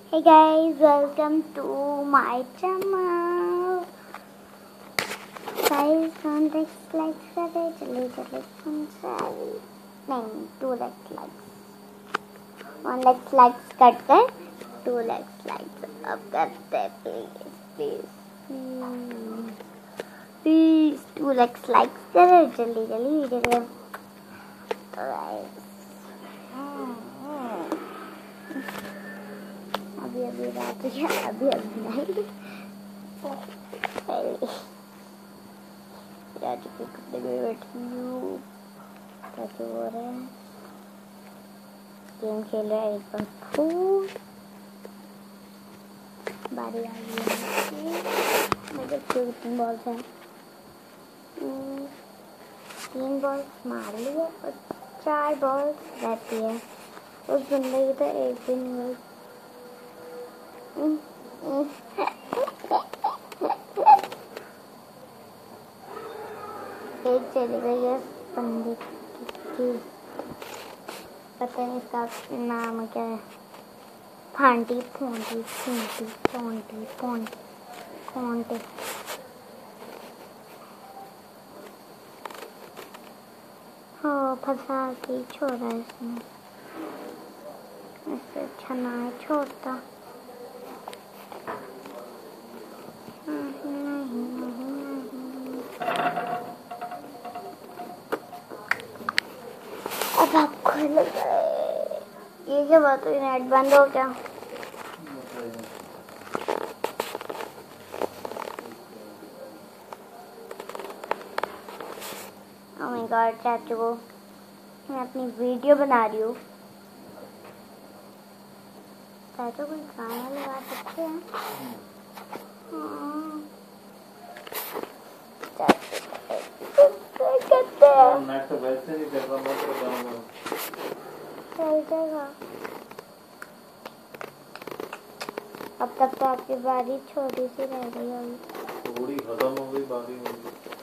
Hey guys, welcome to my channel. Guys, 1 likes करे चले नहीं 2 likes 1 likes करते 2 likes अब करते प्लीज 2 likes करे जल्दी वीडियो को अभी रात है अभी नहीं यार के कपड़े में बैठी हूँ कैसे हो रहे हैं गेम खेल रहे हैं एकदम फूल बारी आ गई मेरे 3 बॉल्स हैं 3 बॉल्स मार लिए और 4 बॉल्स रहती है उस बंदे की तो एक भी नहीं हुई एक चली गई है बंदे की पता नहीं इसका नाम क्या है फांटी फोंटी फोंटी फोंटी फोंटी फोंटी हाँ फंसा के छोड़ा इसने इससे अच्छा ना है छोड़ता अब आपको लग रहा है ये क्या बात हुई नेट बंद हो क्या ओह माय गॉड चाचू को मैं अपनी वीडियो बना रही हूँ चाचू कोई गाना लगा सकते हैं तो वैसे नहीं कर रहा मैं चल जाएगा अब तक तो आपकी बारी छोटी सी रह गई होगी थोड़ी खत्म हो गई बारी में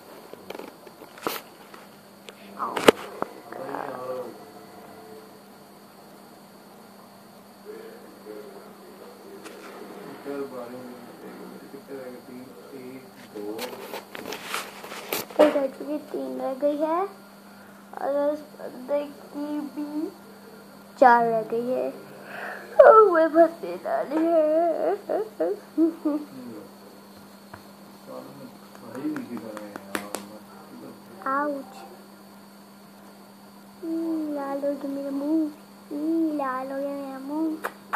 की 3 रह गई है और उस बंदे की भी 4 रह गई है वो भर्ती डाली है आउच लाल हो गया मेरा मुंह लाल हो गया मेरा मुंह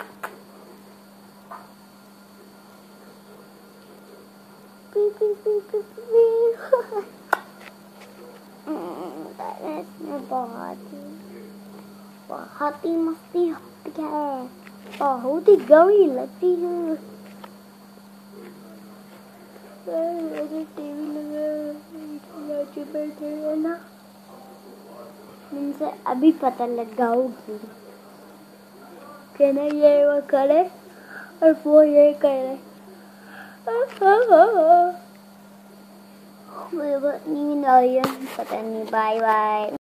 पी पी पी पी पी इसमें बहुत ही मस्ती होती है बहुत ही गवी लगती है टीवी लगा बैठे है ना इनसे अभी पता लगाऊंगी कि ना ये वो करे और वो ये करे मुझे बहुत नींद आई है पता नहीं बाय बाय।